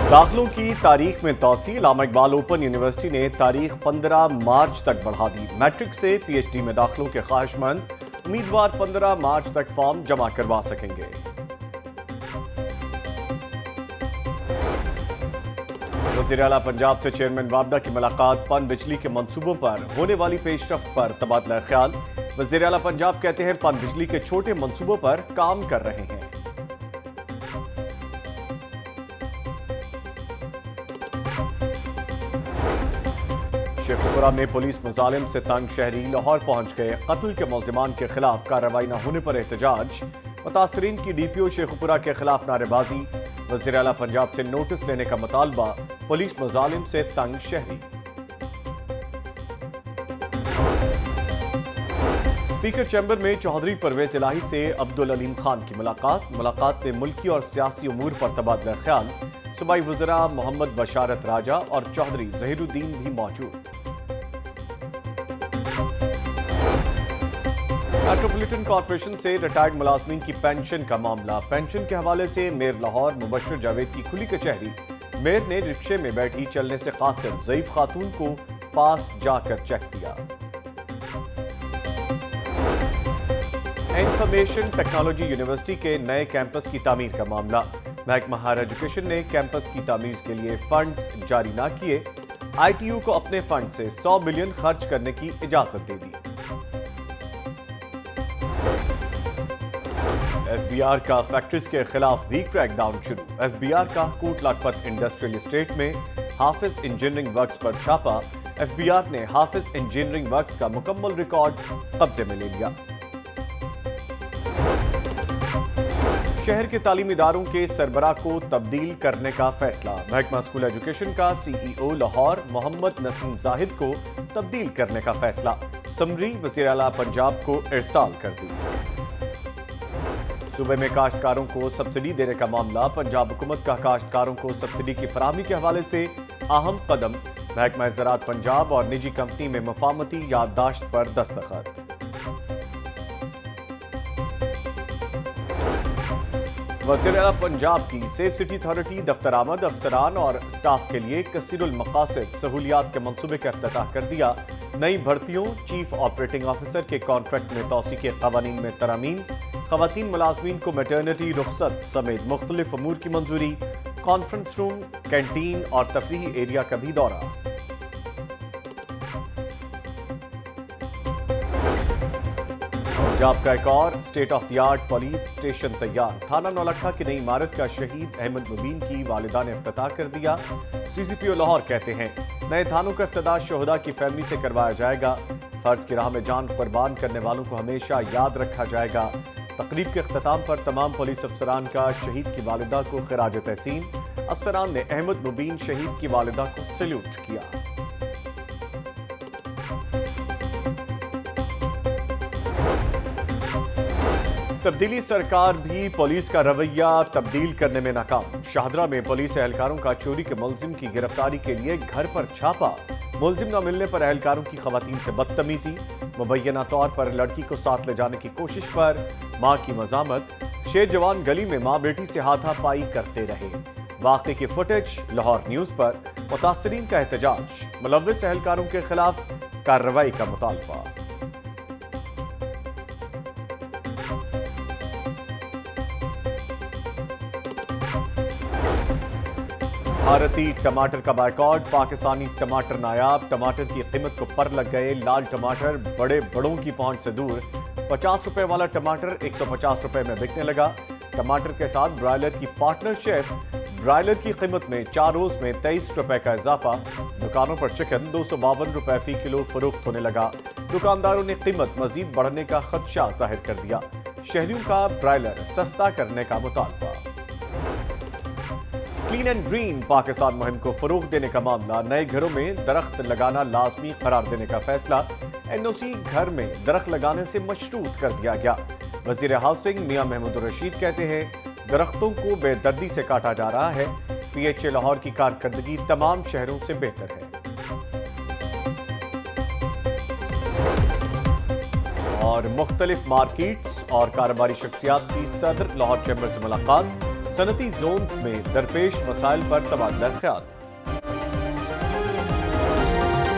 दाखिलों की तारीख में तोसी। अल्लामा इकबाल ओपन यूनिवर्सिटी ने तारीख 15 मार्च तक बढ़ा दी। मैट्रिक से पीएचडी में दाखिलों के ख्वाहिशमंद उम्मीदवार 15 मार्च तक फॉर्म जमा करवा सकेंगे। वज़ीर आला पंजाब से चेयरमैन वाबडा की मुलाकात। पन बिजली के मंसूबों पर होने वाली पेशरफ्त पर तबादला ख्याल। वज़ीर आला पंजाब कहते हैं पन बिजली के छोटे मंसूबों पर काम कर रहे हैं। शेखुपुरा में पुलिस मुजालिम से तंग शहरी लाहौर पहुंच गए। कत्ल के मुल्जिमान के खिलाफ कार्रवाई न होने पर एहतजाज। मुतासरीन की डीपीओ शेखुपुरा के खिलाफ नारेबाजी। वज़ीर आला पंजाब से नोटिस लेने का मुतालबा। पुलिस मुजालिम से तंग शहरी। स्पीकर चैम्बर में चौधरी परवेज इलाही से अब्दुल अलीम खान की मुलाकात में मुल्की और सियासी उमूर पर तबादला ख्याल। सूबाई वज़रा मोहम्मद बशारत राजा और चौधरी ज़हीरुद्दीन भी मौजूद। मेट्रोपॉलिटन कॉरपोरेशन से रिटायर्ड मुलाजमीन की पेंशन का मामला। पेंशन के हवाले से मेयर लाहौर मुबश्शिर जावेद की खुली कचहरी। मेयर ने रिक्शे में बैठी चलने से कासिर ज़ईफ खातून को पास जाकर चेक किया। इंफॉर्मेशन टेक्नोलॉजी यूनिवर्सिटी के नए कैंपस की तामीर का मामला। महकमा हायर एजुकेशन ने कैंपस की तामीर के लिए फंड्स जारी ना किए। ITU को अपने फंड से 100 बिलियन खर्च करने की इजाजत दे दी। FBR का फैक्ट्रीज के खिलाफ भी क्रैकडाउन शुरू। FBR का कोट लाखपत इंडस्ट्रियल एस्टेट में हाफिज इंजीनियरिंग वर्क्स पर छापा। FBR ने हाफिज इंजीनियरिंग वर्क्स का मुकम्मल रिकॉर्ड कब्जे में ले लिया। शहर के तालीमी इदारों के सरबराह को तब्दील करने का फैसला। महकमा स्कूल एजुकेशन का CEO लाहौर मोहम्मद नसीम जाहिद को तब्दील करने का फैसला। समरी वज़ीर आला पंजाब को इरसाल कर दी। सूबे में काश्तकारों को सब्सिडी देने का मामला। पंजाब हुकूमत का काश्तकारों को सब्सिडी की फराहमी के हवाले से अहम कदम। महकमा ज़राअत पंजाब और निजी कंपनी में मफाहमती याददाश्त पर दस्तखत। वज़ीर आला पंजाब की सेफ सिटी अथॉरिटी दफ्तर आमद अफसरान और स्टाफ के लिए कसीरुल मकासद सहूलियात के मंसूबे का इफ्तिताह कर दिया। नई भर्तियों, चीफ ऑपरेटिंग ऑफिसर के कॉन्ट्रैक्ट में तौसी के कवानीन में तरमीम। खवातीन मुलाजमीन को मैटरनिटी रुख्सत समेत मुख्तलिफ अमूर की मंजूरी। कॉन्फ्रेंस रूम, कैंटीन और तफरीही एरिया का भी दौरा। पंजाब का एक और state of the art police station तैयार। थाना नौलखा की नई इमारत का शहीद अहमद मुबीन की वालिदा ने इफ्तिताह कर दिया। CCPO लाहौर कहते हैं नए थानों का इफ्तिताह शोहदा की फैमिली से करवाया जाएगा। फर्ज की राह में जान कुर्बान करने वालों को हमेशा याद रखा जाएगा। तकरीब के इख्तिताम पर तमाम पुलिस अफसरान का शहीद की वालिदा को खिराज तहसीन। अफसरान ने अहमद मुबीन शहीद की वालिदा को सैल्यूट किया। तब्दीली सरकार भी पुलिस का रवैया तब्दील करने में नाकाम। शाहदरा में पुलिस एहलकारों का चोरी के मुल्जिम की गिरफ्तारी के लिए घर पर छापा। मुल्जिम न मिलने पर एहलकारों की खवातीन से बदतमीजी। मुबैना तौर पर लड़की को साथ ले जाने की कोशिश पर मां की मजामत। शेर जवान गली में मां बेटी से हाथापाई करते रहे। वाक़े की फुटेज लाहौर न्यूज पर। मुतासरीन का एहतजाज। मुलव्विस एहलकारों के खिलाफ कार्रवाई का मुतालबा। भारतीय टमाटर का बायकॉट। पाकिस्तानी टमाटर नायाब। टमाटर की कीमत को पर लग गए। लाल टमाटर बड़ों की पहुंच से दूर। 50 रुपए वाला टमाटर 150 रुपए में बिकने लगा। टमाटर के साथ ब्रायलर की पार्टनरशिप। ब्रायलर की कीमत में 4 रोज में 23 रुपए का इजाफा। दुकानों पर चिकन 252 रुपए फी किलो फरोख्त होने लगा। दुकानदारों ने कीमत मजीद बढ़ने का खदशा जाहिर कर दिया। शहरियों का ब्रायलर सस्ता करने का मुतालबा। क्लीन एंड ग्रीन पाकिस्तान मुहिम को फरोग देने का मामला। नए घरों में दरख्त लगाना लाजमी करार देने का फैसला। NOC घर में दरख्त लगाने से मशरूत कर दिया गया। वजीर हाउसिंग मियां महमूद रशीद कहते हैं दरख्तों को बेदर्दी से काटा जा रहा है। PHA लाहौर की कारकर्दगी तमाम शहरों से बेहतर है। और मुख्तलिफ मार्केट्स और कारोबारी शख्सियात की सदर लाहौर चैम्बर से मुलाकात। صنعتی زونز میں درپیش مسائل پر تبادلہ خیال۔